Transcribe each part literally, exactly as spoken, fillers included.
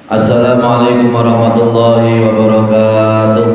Assalamualaikum warahmatullahi wabarakatuh.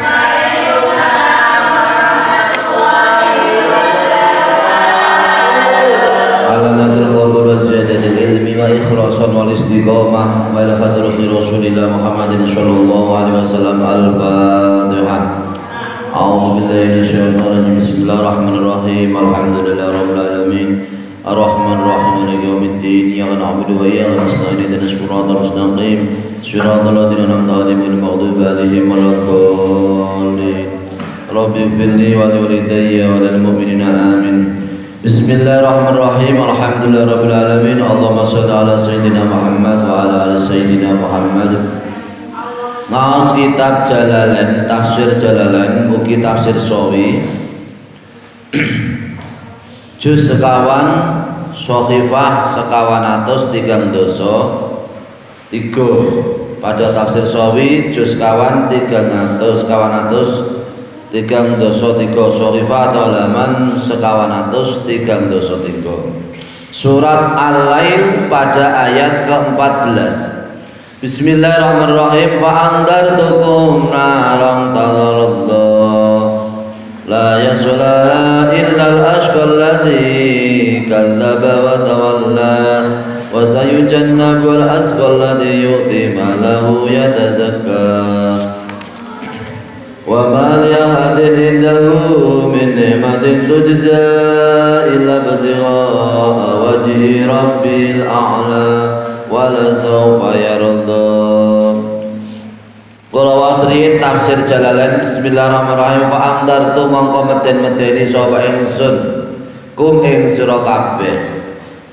Ala nadrul qabul wa ziyadatil ilmi wa ikhlasan wal istiqamah wa ila hadrati Rasulillah Muhammadin sallallahu alaihi wasallam. Al-Fatihah. A'udzu billahi minasyaitonir rajim. Bismillahirrahmanirrahim. Alhamdulillahi rabbil alamin. Ar-Rahman Ar-Rahim Maliki Yawmiddin. Iyyaka na'budu wa iyyaka nasta'in. Ihdinas siratal mustaqim. Siratal ladzina an'amta 'alaihim ghairil maghdubi 'alaihim waladdallin. Rabbi ighfirli wa li walidayya wa lil mu'minina amin. Bismillahirrahmanirrahim. Alhamdulillahirabbil alamin. Allahumma shalli ala sayyidina Muhammad wa ala ali sayyidina Muhammad. Ngaos kitab Jalalain, tafsir Jalalain, ugi tafsir Sawi. Juz sekawan, Sohifah sekawan atus tigang doso tiga. Pada tafsir Sawi juz sekawan tigang atus sekawan atus tigang doso tiga. Sohifah atau halaman sekawan atus tigang doso tiga. Surat Al-Lail pada ayat ke-empat belas. Bismillahirrahmanirrahim. Fa andartukum naran talazza la yaslaha illa al-ashqa alladhi kadzdzaba wa tawalla wa sayujannabu al-ashqa alladhi yu'ti malahu yatazakka wa ma li ahadin indahu min ni'matin tujza illa ibtigha'a wajhi rabbil a'la wa la sawfa yarda. Kula wasriin tafsir Jalalain. Bismillahirrahmanirrahim. Fa amdartu mongko meden-medeni sapa ingsun kum ing sira kabeh.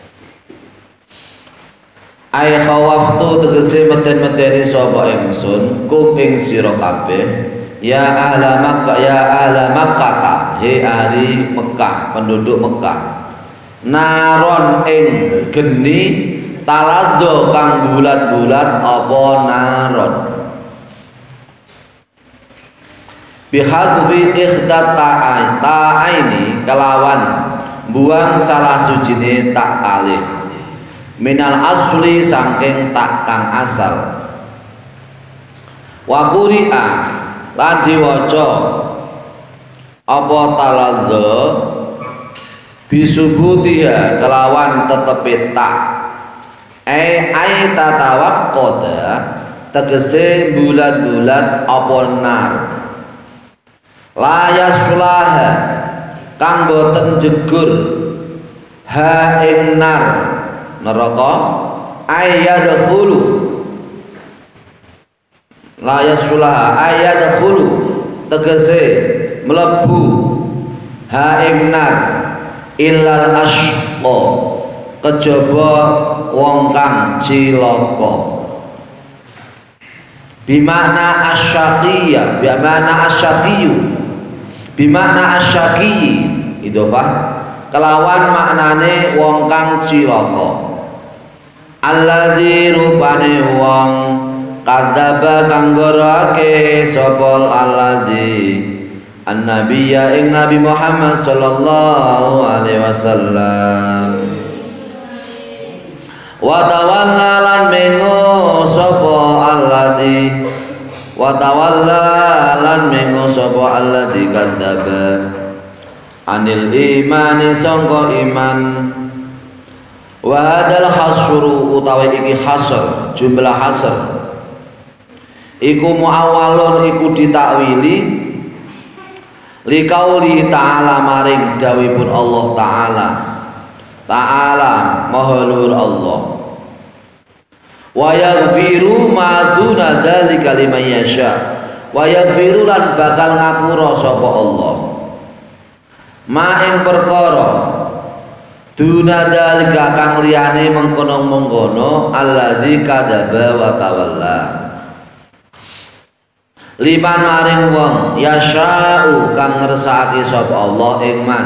Ai khawaftu tegese meden-medeni sapa ingsun kum ing sira kabeh. Ya ahla Makkah, ya ahla Makkah, he ahli Mekah, penduduk Mekah. Naron ing geni taladdo kang bulat-bulat apa naron. Bihadfi ikhdat ta'aini kelawan buang salah sujine tak kalih minal asli saking tak kang asal. Wa quri'a lan diwaca apa taladza bisubutiha kelawan tetepe tak ai ai tatawaqqada tegese bulat-bulat apa nar. La yasulaha kang boten jegur ha ing nar neraka ayyadkhulu la yasulaha ayyadkhulu tegese mlebu ha ing nar illal ashqa kejaba wong kang cilaka. Bimakna asyaqiyya, bimakna asyaqiyu, bimakna asyaqi idhofah kelawan maknane wong kang cilaka. Alladzi rupane wong kadzaba kang gorake sapa alladzi annabiyya ing Nabi Muhammad sallallahu alaihi wasallam. Wa tawalla lan mengo sapa alladzi wa tawalla lan mengo sapa alladzi kadzaba anil imani sangka iman. Wa hadal hasru utawi iki hasr jumlah hasr iku muawwalun iku ditakwili liqauli ta'ala maring dawuhipun Allah taala ta'ala maha luhur Allah. Wa yaghfiru ma duna dzalika liman yasha. Wa yaghfiru lan bakal ngapura sapa Allah ma ing perkara duna dzalika kang liyane mengkono-mengkono alladzi kadzaba wa tawalla liman maring wong yasha'u kang ngersakake sapa Allah ing man.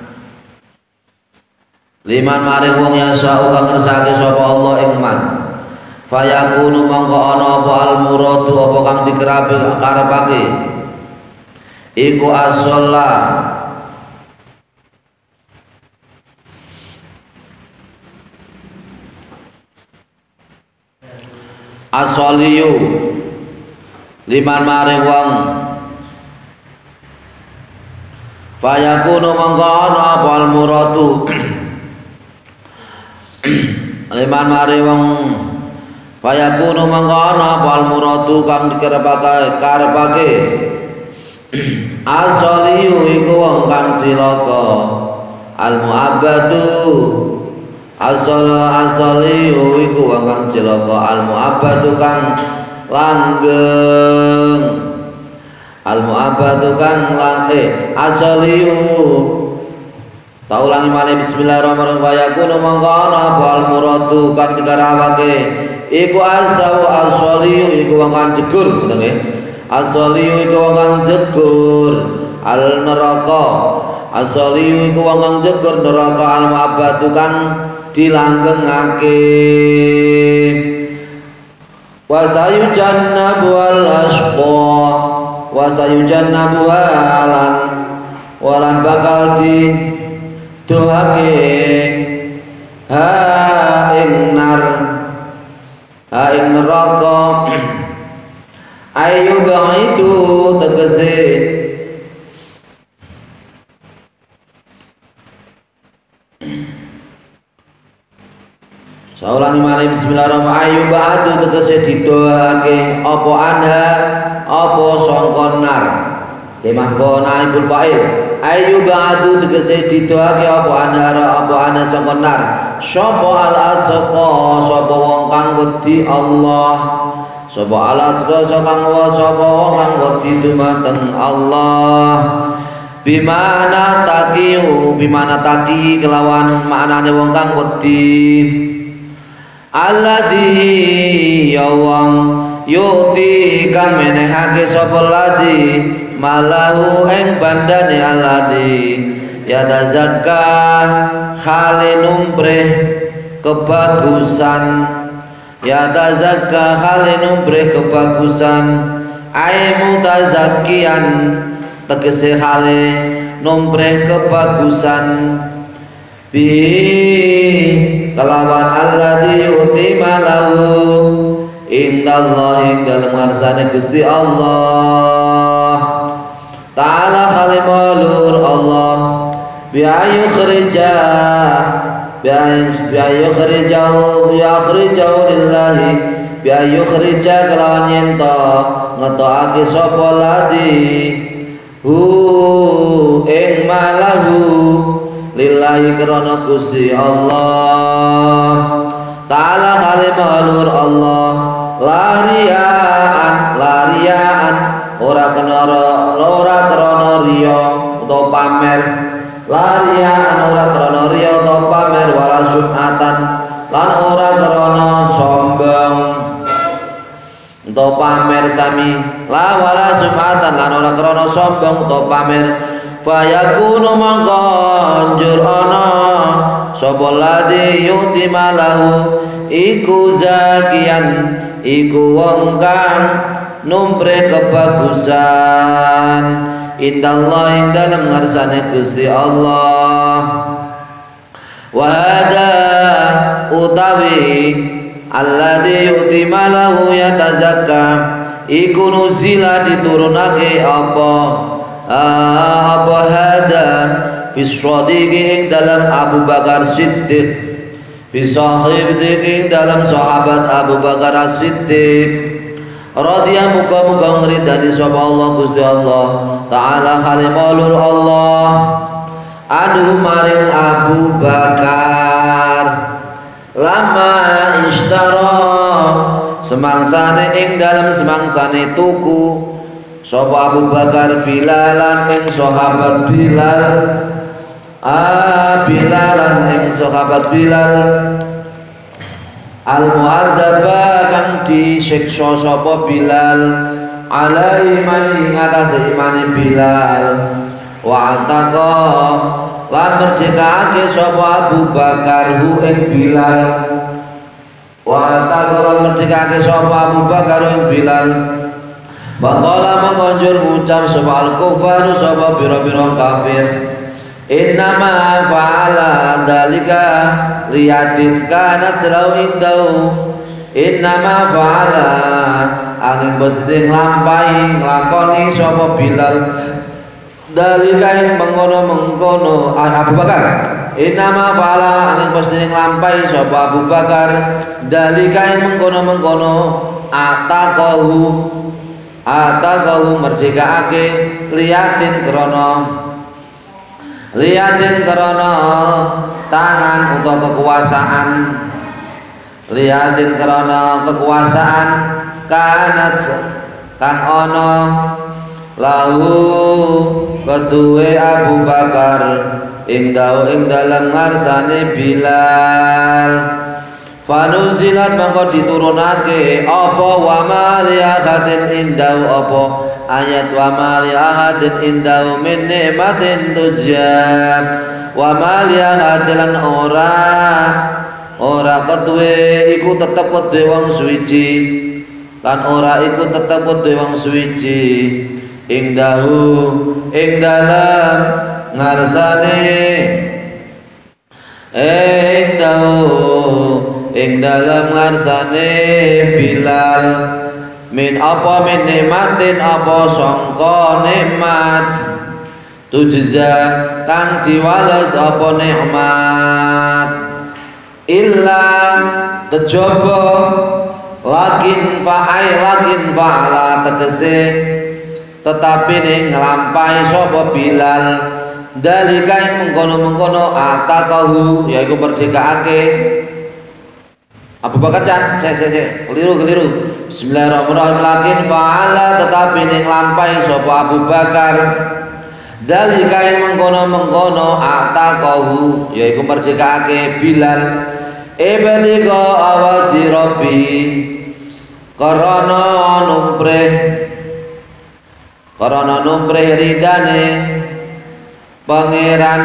Liman maring wong yasha'u kang ngersakake sapa Allah ing man. Fayakunu mongko ana apa al muradu apa kang dikerapi karepake iku as-shalah asoliyu liman maring wong fayakunu mangkono apal muradu liman maring wong fayakunu mangkono apal muradu kang dikarepake karepake asoliyu iku wong kang cilaka al muabbadu asal asaliyu iku wong kang cilaka al muabbadu kang langgeng al muabbadu kang langgeng asaliyu tak ulangi malih bismillahirrahmanirrahim fayakunu mangko ana apa al muradu kang dikarepake iku asau asaliyu iku wong kang jegur ngoten nggih asaliyu iku wong kang jegur al neraka asaliyu iku wong kang jegur neraka al muabbadu kang dilanggengake wa sayujannabu al asqa wa sayujannabu alan walan bakal di dohake ha ing nar ha ing neraka ayu itu tegese saulangi malih bismillahirrahmanirrahim ayu ba'du tegese didohake apa anda apa sangka nar kemah bo naibul fa'il ayu ba'du tegese didohake apa anda apa anda sangka nar sapa al asqa sapa wong kang wedi Allah sapa al asqa sapa wong kang wedi dumateng Allah bimana taqiu bimana taqi kelawan maknane wong kang wedi alladhi ya wong yuti kang menehake sapa ladhi malahu ing bandane alladhi ya tazakka khale numpreh kebagusan ya tazakka khale numpreh kebagusan ai mutazakkian tegese khale numpreh kebagusan bi kelawan alladhi yuti malahu indallahi dalam ngarsane Gusti Allah ta'ala khalimulur Allah biayu khrija biayu khrijau biakhrijau lillahi biayu khrija kelawan yento ngetokake sapa ladi hu ing malahu lillahi karana Gusti Allah ta'ala kalimahulur Allah lariaan lariaan ora kena ora krana riya utawa pamer lariaan ora krana riya utawa pamer wala sumatan lan ora krana sombong utawa pamer sami la wala sumatan lan ora krana sombong utawa pamer fayakunu mangko njur ana sapa ladhi yuti malahu iku zakian iku wong kang numpreh kebagusan indallah ing dalem ngarsane Gusti Allah wa hada utawi alladhi yuti malahu yatazakka iku nuzila diturunake apa apa hada fi shadiqi ing dalam Abu Bakar Siddiq fi sahibdiq ing dalam sahabat Abu Bakar Siddiq radhiya muga-muga ngridani sapa Allah Gusti Allah taala khalimulur Allah adu maring Abu Bakar lama ishtara semangsane ing dalam semangsane tuku sapa Abu Bakar Bilalan ing sahabat Bilal ah Bilalan ing sahabat Bilal al mu'adzaba kang disiksa sapa Bilal ala imani ing atase imane Bilal wa ataqa lan merdekake sapa Abu Bakar hu ing Bilal wa ataqa lan merdekake sapa Abu Bakar ing Bilal Faqala mengonjur mengucap sapa al-kufaru sapa biro-biro kafir innama fa'ala dalika liyatin kanat selau indau innama fa'ala angin mesti nglampahi nglakoni sapa Bilal dalika ing mengkono-mengkono Abu Bakar innama fa'ala angin mesti nglampahi sapa Abu Bakar dalika ing mengkono-mengkono ataqahu ataqahu merdekaake liatin krana liatin krana tangan utawa kekuasaan liatin krana kekuasaan kanat kang ana lahu keduwe Abu Bakar ing dawuh ing dalem ngarsane Bilal fanuzilat mangko diturunake apa wa ma li ahadin indau apa ayat wa ma li ahadin indau min nikmatin tujab wa ma li ahadin ora ora keduwe iku tetep kedue wong suwiji lan ora iku tetep kedue wong suwiji ing dahu ing dalam ngarsane ing dahu ing dalam ngarsane Bilal min apa min nikmatin apa sangka nikmat tujza kang diwales apa nikmat illa kejaba lakin fa'ai lakin fa'ala tegese tetapi ning nglampahi sapa Bilal dalika ing mengkono-mengkono ataqahu yaiku merdekaake Abu Bakar cah saya saya saya keliru keliru bismillahirrahmanirrahim lakin fa'ala tetapi ning nglampahi sapa Abu Bakar dalika ing mengkono-mengkono ataqahu yaiku merdekaake Bilal ibtiqa awaji rabbi karana numpreh karana numpreh ridane pangeran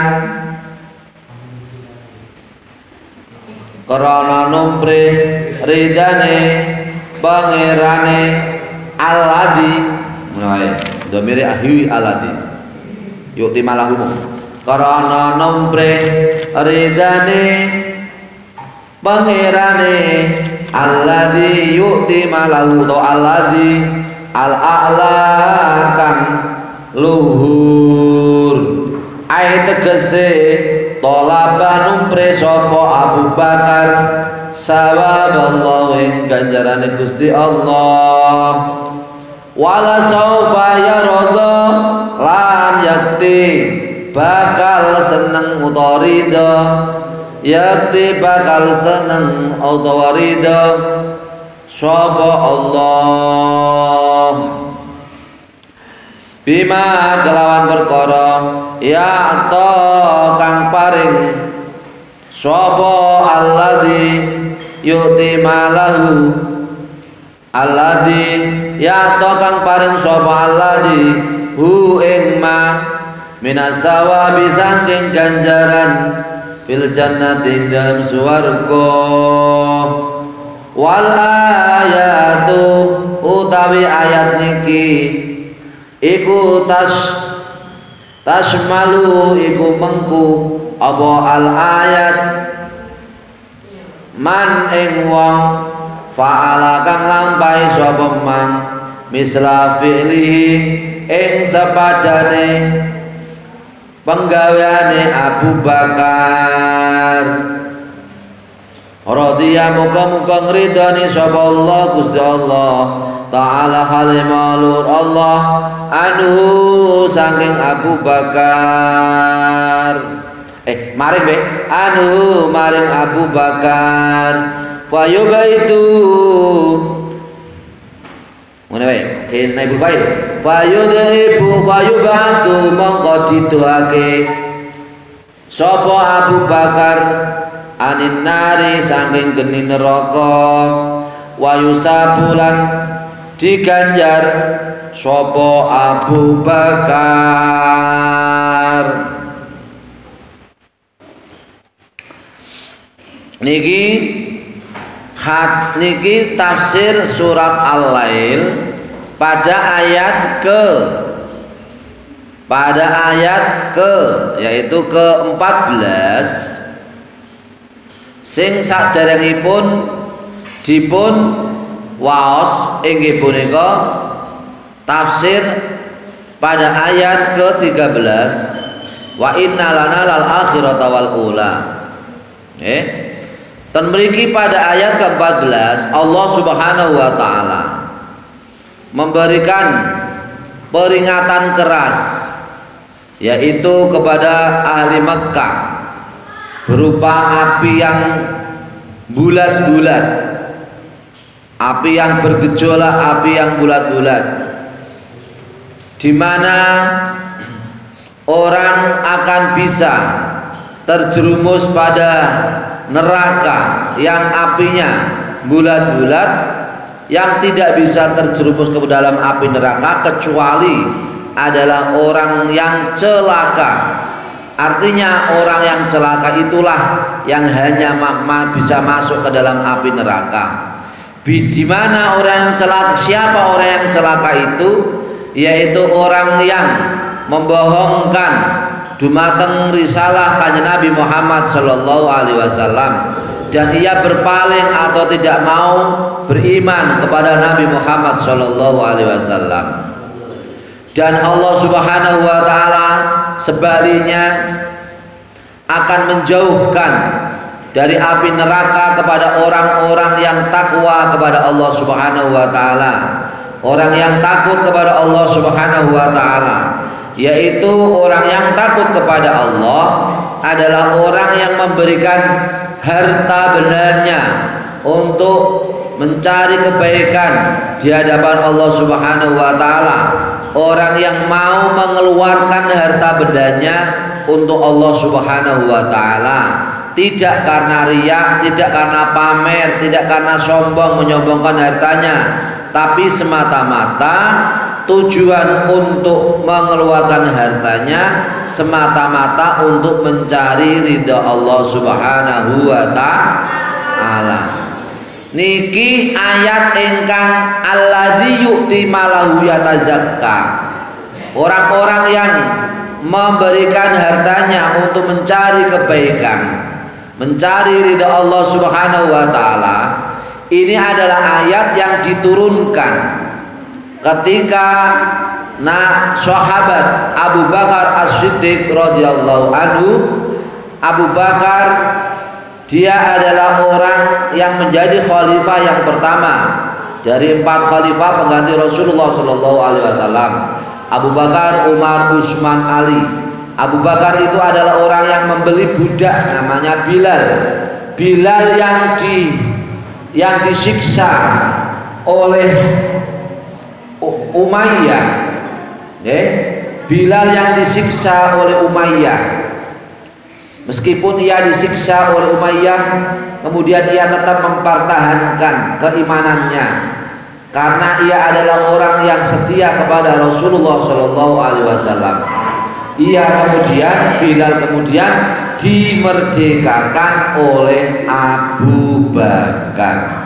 karana numpreh ridane pangerane alladzi wae domire ahwi alladzi yukti malahum karana numpreh ridane pangerane alladzi yu'ti malahu to alladzi al-a'la kang luhur ai tegese tolaba numpre sapa Abu Bakar sawaballahu ing ganjarane Gusti Allah wala saufa yarada lan yakti bakal seneng utawa ridha yakti bakal seneng utawa ridha sapa Allah bima kelawan perkara ya ta kang paring sapa alladzi yu'ti malahu alladzi ya ta kang paring sapa alladzi hu ing ma minasawabi saking ganjaran fil jannati dalam swarga wal ayatu utawi ayat niki iku tas tasmalu iku mengku apa al ayat man ing wong fa'ala kang lampahi sapa man misla fi'lihi ing sapadane penggaweane Abu Bakar radhiya muga-muga ngridani sapa Allah Gusti Allah Ta'ala halimulur Allah anhu saking Abu Bakar eh maring be anhu maring Abu Bakar fayubaitu ngene wae ken naibul fa'il fayudhibu fayubatu mongko dituake sapa Abu Bakar anin nari saking geni neraka wa yusabulan diganjar sapa Abu Bakar niki khat niki tafsir surat Al-Lail pada ayat ke pada ayat ke yaitu ke empat belas sing saderengipun dipun waos inggih punika tafsir pada ayat ke tiga belas, wa inna lana lal akhirata wal ula. Eh, dan mriki pada ayat ke empat belas Allah Subhanahu wa taala memberikan peringatan keras yaitu kepada ahli Mekkah berupa api yang bulat-bulat, api yang bergejolak, api yang bulat-bulat, di mana orang akan bisa terjerumus pada neraka yang apinya bulat-bulat, yang tidak bisa terjerumus ke dalam api neraka kecuali adalah orang yang celaka. Artinya orang yang celaka itulah yang hanya bisa masuk ke dalam api neraka. Di mana orang yang celaka? Siapa orang yang celaka itu? Yaitu orang yang membohongkan dumateng risalah kanjeng Nabi Muhammad sallallahu alaihi wasallam, dan ia berpaling atau tidak mau beriman kepada Nabi Muhammad sallallahu alaihi wasallam. Dan Allah Subhanahu wa taala sebaliknya akan menjauhkan dari api neraka kepada orang-orang yang takwa kepada Allah Subhanahu wa taala. Orang yang takut kepada Allah Subhanahu wa taala, yaitu orang yang takut kepada Allah adalah orang yang memberikan harta benarnya untuk mencari kebaikan di hadapan Allah Subhanahu wa taala. Orang yang mau mengeluarkan harta bendanya untuk Allah Subhanahu wa taala, tidak karena riya, tidak karena pamer, tidak karena sombong menyombongkan hartanya, tapi semata-mata tujuan untuk mengeluarkan hartanya semata-mata untuk mencari ridha Allah Subhanahu wa taala. Niki ayat ingkang alladzi yu'ti malahu yatazakka. Orang-orang yang memberikan hartanya untuk mencari kebaikan, mencari ridha Allah Subhanahu wa taala. Ini adalah ayat yang diturunkan ketika nah sahabat Abu Bakar As-Siddiq radhiyallahu anhu. Abu Bakar dia adalah orang yang menjadi khalifah yang pertama dari empat khalifah pengganti Rasulullah sallallahu alaihi wasallam. Abu Bakar, Umar, Utsman, Ali. Abu Bakar itu adalah orang yang membeli budak namanya Bilal. Bilal yang di yang disiksa oleh Umayyah, okay? Bilal yang disiksa oleh Umayyah. Meskipun ia disiksa oleh Umayyah, kemudian ia tetap mempertahankan keimanannya karena ia adalah orang yang setia kepada Rasulullah Shallallahu Alaihi Wasallam. Ia kemudian Bilal kemudian dimerdekakan oleh Abu Bakar.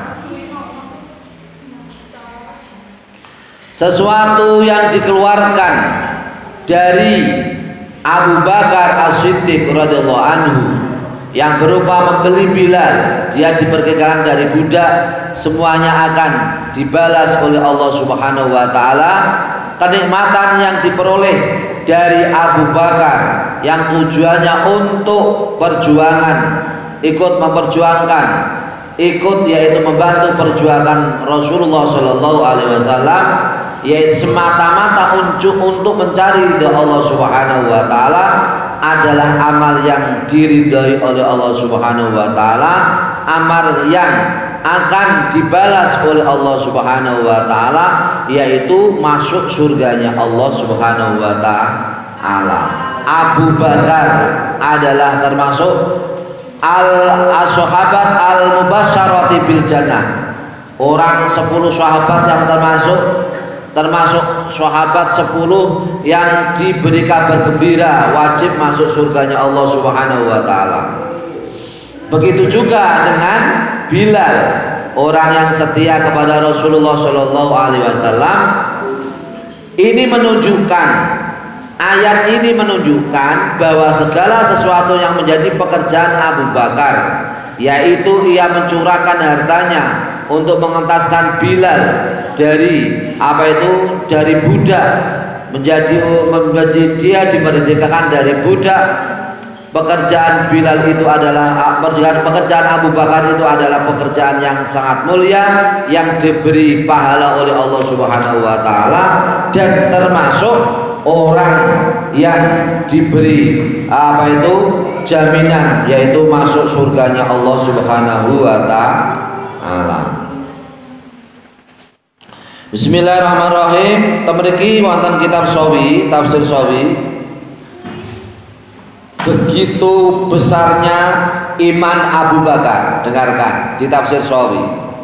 Sesuatu yang dikeluarkan dari Abu Bakar As-Siddiq radhiyallahu anhu yang berupa membeli Bilal, dia diperkirakan dari budak, semuanya akan dibalas oleh Allah Subhanahu wa taala. Kenikmatan yang diperoleh dari Abu Bakar yang tujuannya untuk perjuangan, ikut memperjuangkan, ikut yaitu membantu perjuangan Rasulullah Shallallahu Alaihi Wasallam, yaitu semata-mata untuk untuk mencari ridha Allah Subhanahu wa taala, adalah amal yang diridhai oleh Allah Subhanahu wa taala, amal yang akan dibalas oleh Allah Subhanahu wa taala, yaitu masuk surganya Allah Subhanahu wa taala. Abu Bakar adalah termasuk al-sahabat al-mubasysyarati bil jannah. Orang sepuluh sahabat yang termasuk termasuk sahabat sepuluh yang diberi kabar gembira wajib masuk surganya Allah Subhanahu wa taala. Begitu juga dengan Bilal, orang yang setia kepada Rasulullah Shallallahu Alaihi Wasallam. Ini menunjukkan, ayat ini menunjukkan bahwa segala sesuatu yang menjadi pekerjaan Abu Bakar, yaitu ia mencurahkan hartanya untuk mengentaskan Bilal dari apa itu dari budak menjadi menjadi dia dimerdekakan dari budak. Pekerjaan Bilal itu adalah pekerjaan, pekerjaan Abu Bakar itu adalah pekerjaan yang sangat mulia yang diberi pahala oleh Allah Subhanahu wa taala dan termasuk orang yang diberi apa itu jaminan yaitu masuk surganya Allah Subhanahu wa taala. Bismillahirrahmanirrahim. Mriki wonten kitab Shawi, tafsir Shawi. Begitu besarnya iman Abu Bakar, dengarkan di tafsir Shawi.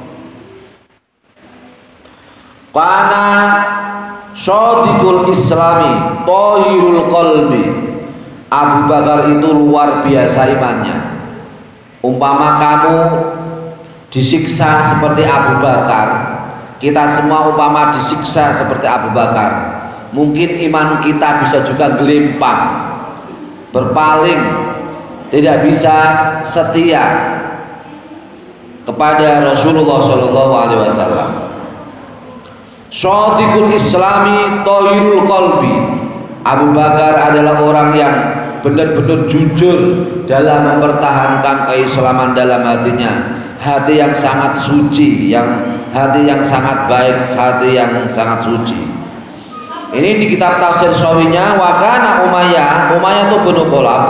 Kana shadiqul islami tahirul qalbi. Abu Bakar itu luar biasa imannya. Umpama kamu disiksa seperti Abu Bakar, kita semua umpama disiksa seperti Abu Bakar, mungkin iman kita bisa juga gelimpang, berpaling, tidak bisa setia kepada Rasulullah Shallallahu Alaihi Wasallam. Shadiqul Islami tahirul qalbi. Abu Bakar adalah orang yang benar-benar jujur dalam mempertahankan keislaman dalam hatinya, hati yang sangat suci, yang hati yang sangat baik, hati yang sangat suci. Ini di kitab tafsir Shawinya. Wa kana Umayyah, Umayyah itu bin Khalaf,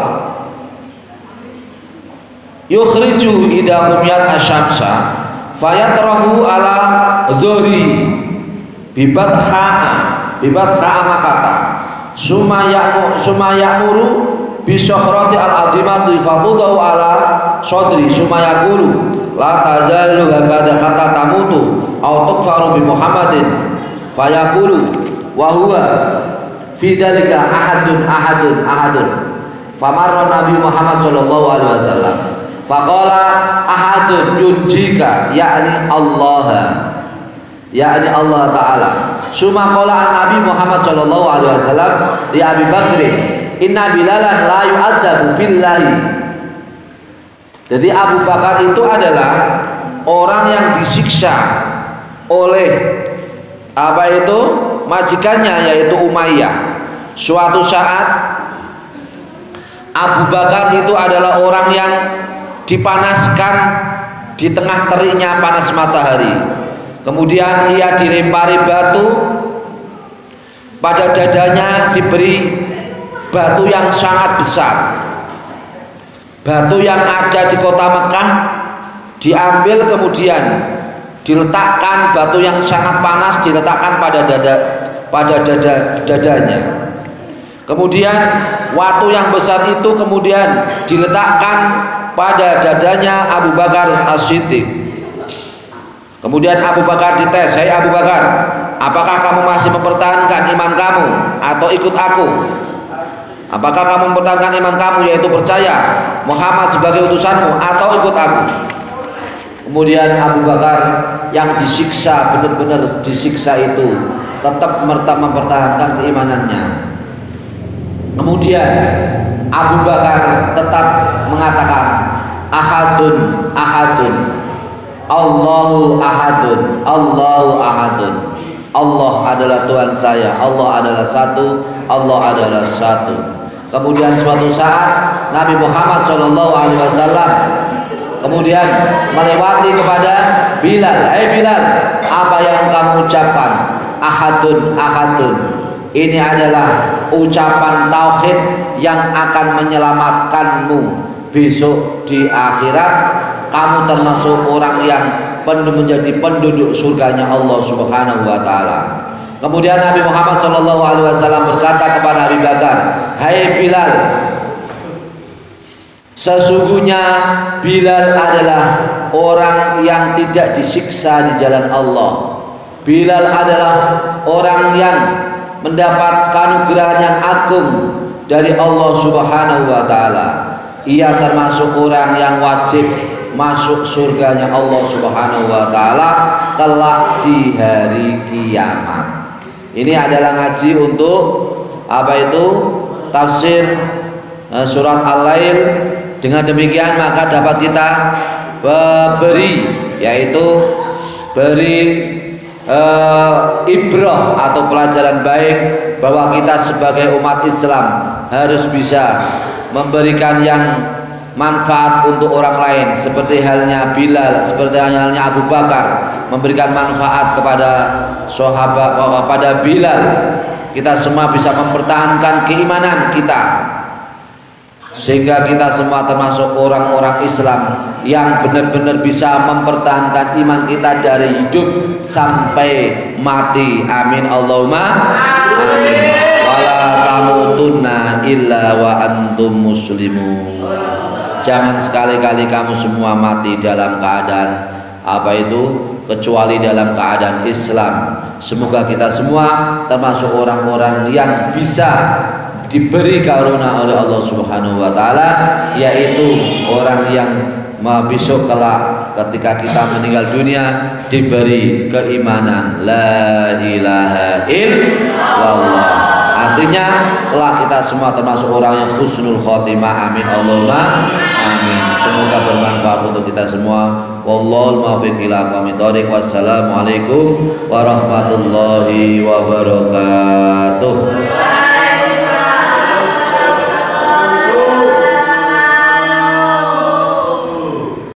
yukhriju idahum yat asyamsa fayatrahu ala dhuri bibat kha'a bibat kha'a makata sumayamu sumayamuru bisokhrati al-adimati faqudau ala sodri sumayakulu la tazalu hakada kata tamutu au tukfaru bi Muhammadin fayakulu wa huwa fi dzalika ahadun ahadun ahadun famarra Nabi Muhammad sallallahu alaihi wasallam faqala ahadun yunjika yakni Allah yakni Allah taala summa qala Nabi Muhammad sallallahu alaihi wasallam li Abi Bakr inna bilalan la yu'adzabu fillahi. Jadi Abu Bakar itu adalah orang yang disiksa oleh apa itu majikannya yaitu Umayyah. Suatu saat Abu Bakar itu adalah orang yang dipanaskan di tengah teriknya panas matahari. Kemudian ia dilempari batu, pada dadanya diberi batu yang sangat besar. Batu yang ada di kota Mekah diambil kemudian diletakkan, batu yang sangat panas diletakkan pada dada pada dada dadanya. Kemudian waktu yang besar itu kemudian diletakkan pada dadanya Abu Bakar As-Siddiq. Kemudian Abu Bakar dites, "Hai Abu Bakar, apakah kamu masih mempertahankan iman kamu atau ikut aku? Apakah kamu mempertahankan iman kamu yaitu percaya Muhammad sebagai utusanmu atau ikut aku?" Kemudian Abu Bakar yang disiksa, benar-benar disiksa itu tetap mempertahankan keimanannya. Kemudian Abu Bakar tetap mengatakan ahadun ahadun Allahu ahadun Allahu ahadun, Allah adalah Tuhan saya, Allah adalah satu, Allah adalah satu. Kemudian suatu saat Nabi Muhammad shallallahu alaihi wasallam kemudian melewati kepada Bilal, "Hai Bilal, apa yang kamu ucapkan? Ahadun ahadun." Ini adalah ucapan tauhid yang akan menyelamatkanmu besok di akhirat. Kamu termasuk orang yang menjadi penduduk surganya Allah Subhanahu wa taala. Kemudian Nabi Muhammad shallallahu alaihi wasallam berkata kepada Abu Bakar, "Hai Bilal, sesungguhnya Bilal adalah orang yang tidak disiksa di jalan Allah. Bilal adalah orang yang mendapat kanugerah yang agung dari Allah Subhanahu wa taala. Ia termasuk orang yang wajib masuk surganya Allah Subhanahu wa taala kelak di hari kiamat." Ini adalah ngaji untuk apa itu tafsir uh, surat Al-Lail. Dengan demikian maka dapat kita beri yaitu beri uh, ibrah atau pelajaran baik bahwa kita sebagai umat Islam harus bisa memberikan yang manfaat untuk orang lain, seperti halnya Bilal, seperti halnya Abu Bakar memberikan manfaat kepada sahabat, kepada Bilal. Kita semua bisa mempertahankan keimanan kita, sehingga kita semua termasuk orang-orang Islam yang benar-benar bisa mempertahankan iman kita dari hidup sampai mati. Amin Allahumma amin. Wala tamutunna illa wa antum muslimun. Jangan sekali-kali kamu semua mati dalam keadaan apa itu, kecuali dalam keadaan Islam. Semoga kita semua termasuk orang-orang yang bisa diberi karunia oleh Allah Subhanahu wa taala, yaitu orang yang besok kelak ketika kita meninggal dunia diberi keimanan la ilaha illallah. Artinya kelak kita semua termasuk orang yang husnul khotimah. Amin Allahumma amin. Semoga bermanfaat untuk kita semua. Wallahul muwaffiq ila aqwamit thoriq. Wassalamualaikum warahmatullahi wabarakatuh.